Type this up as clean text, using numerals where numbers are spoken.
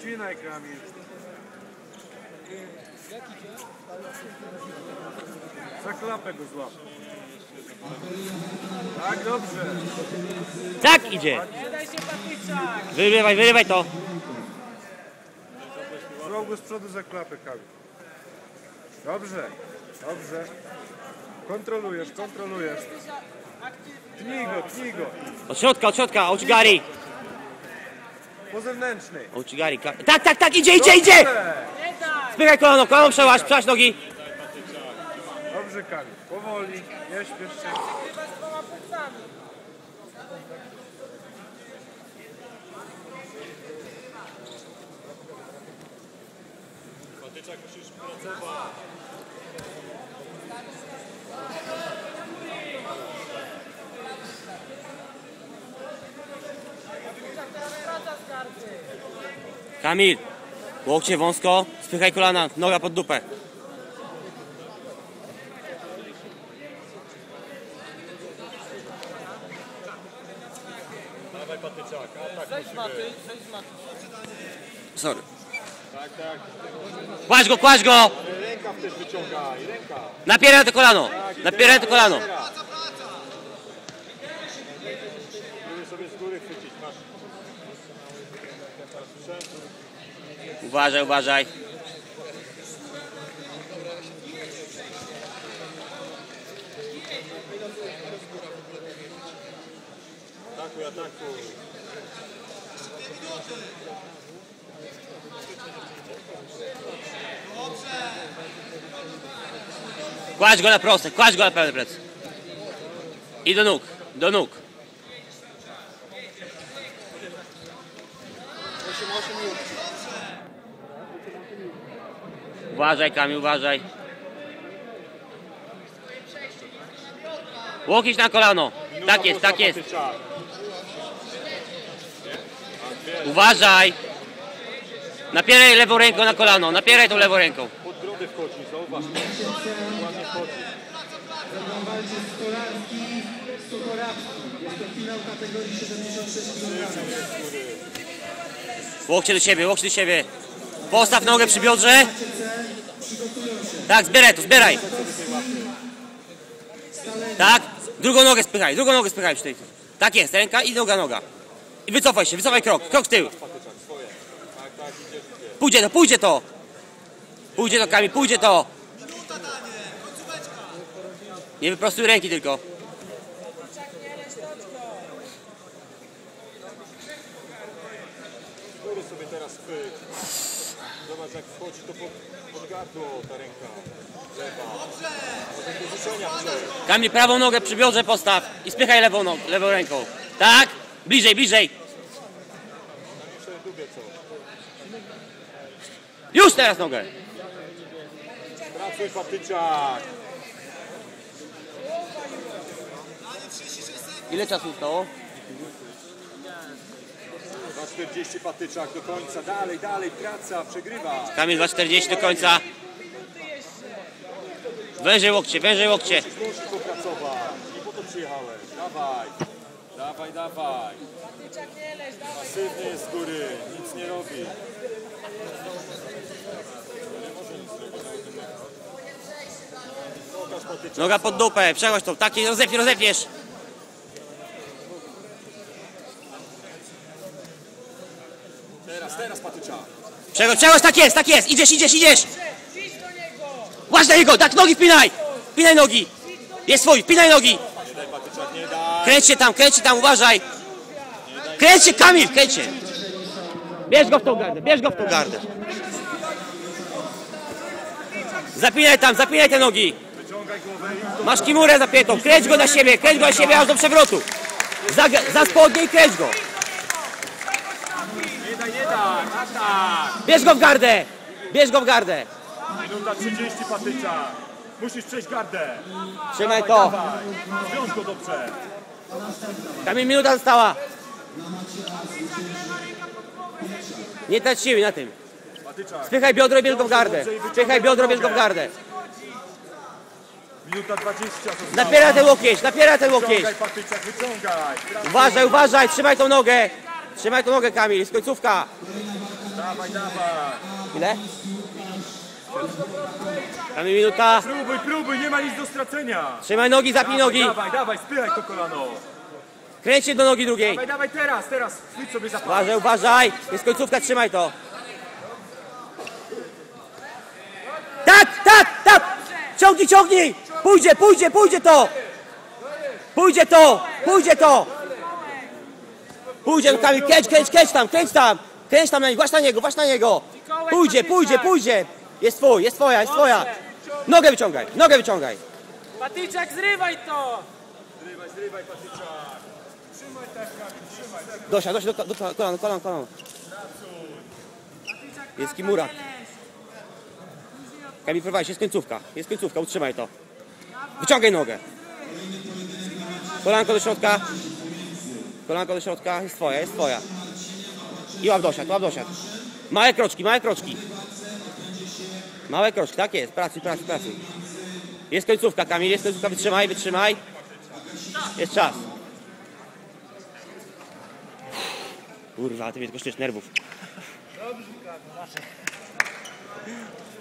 Ścinaj, Kamil. Za klapę go złap. Tak, dobrze. Tak idzie. Nie daj się patyczak. Wyrywaj to. Złap go z przodu za klapę, Kamil. Dobrze, dobrze. Kontrolujesz. Tnij go. Od środka, Ouchigari. Po zewnętrznej. Ouchigari. Tak, idzie. Dobrze. Nie daj. Spychaj kolano przełaź nogi. Dobrze, Kamil. Powoli, nie śpiesz się. Chyba z dwoma płucami. Patyczak musisz pracować. Kamil, łokcie wąsko, spychaj kolana, noga pod dupę. Dawaj, Patyczak, atak Zejdź z maty. Sorry. Tak. Kładź go! Rękaw też wyciągaj, rękaw. Napieraj to kolano. Próbuj sobie z góry chwycić, masz. Uważaj. Atakuj. Kładź go na proste, kładź go na pełny plec. I do nóg. Uważaj, Kamil, uważaj. Łokieć na kolano. Tak jest. Uważaj. Napieraj lewą ręką na kolano, napieraj tą lewą ręką. Pod brodę wchodzi, zauważ. Ładnie wchodzi. Walczy Stolarski, Sokorowski. Jest to finał kategorii 76 kg. Łokcie do siebie. Postaw nogę przy biodrze. Tak, zbieraj. Tak, drugą nogę spychaj przy tej. Tak jest, ręka i noga. I wycofaj krok w tył. Pójdzie to. Kamil, pójdzie to. Nie wyprostuj ręki tylko. Góry sobie teraz chwyt. Zobacz, jak wchodzi to pod gardło ta ręka. Lewa. Do zrzucenia przed. Kamil, prawą nogę przy biodrze postaw i spychaj lewą ręką. Tak, bliżej. Jeszcze lubię co. Już teraz nogę. Pracuj, Patyczak. Ile czasu zostało? 2,40 Patyczak do końca. Dalej, praca, przegrywa. Kamil, 2,40 do końca. Wężej łokcie. Musisz popracować. Nie po to przyjechałeś. Dawaj. Pasywny jest z góry, nic nie robi. Pokaż, Patyczak. Noga pod dupę, przechodź to. Takie rozepniesz. Teraz Patyczak. Przechodź, tak jest. Idziesz. Łaź na niego, tak, nogi wpinaj. Wpinaj nogi. Jest swój, wpinaj nogi. Nie daj, Patyczak, nie daj. Kręć się tam, uważaj. Kręć się, Kamil, kręć się. Bierz go w tą gardę. Zapinaj te nogi. Wyciągaj głowę i Masz kimurę zapiętą, kręć go na siebie aż do przewrotu. Za spodnie i kręć go. nie daj, atak. Bierz go w gardę. Minuta 30, Patyczak. Musisz przejść gardę. Trzymaj to. Dawaj. Zwiąż go dobrze. Kamil, minuta została. Nie trać siły na tym. Patyczak. Spychaj biodro i bierz go w gardę. Minuta 20 została. Napieraj ten łokieć. Wyciągaj, Patyczak, wyciągaj. Uważaj, trzymaj tą nogę, Kamil, jest końcówka. Dawaj, dawaj. Ile? Damy minuta. Próbuj, próbuj, nie ma nic do stracenia. Trzymaj nogi, zapnij nogi. Dawaj, dawaj, spychaj to kolano. Kręć się do nogi drugiej. Dawaj, dawaj, teraz. Chwyć sobie za pas. Uważaj, uważaj. Jest końcówka, trzymaj to. Tak, tak, tak. Ciągnij, ciągnij. Pójdzie to. Pójdzie to. Pójdzie, Kamil, kręć tam. Kręć tam na niego, właśnie na niego. Pójdzie. Jest twoja. Nogę wyciągaj. Patyczak, zrywaj to! Zrywaj, Patyczak. Trzymaj tak, Kamil, trzymaj tak. Dosia, do kolana. Jest Kimura. Kamil, prowadź, jest końcówka, utrzymaj to. Wyciągaj nogę. Kolanko do środka, jest twoja. I łap dosiad. Małe kroczki. Tak jest, pracuj. Jest końcówka, Kamil, wytrzymaj. Jest czas. Kurwa, ty mnie kosztujesz nerwów.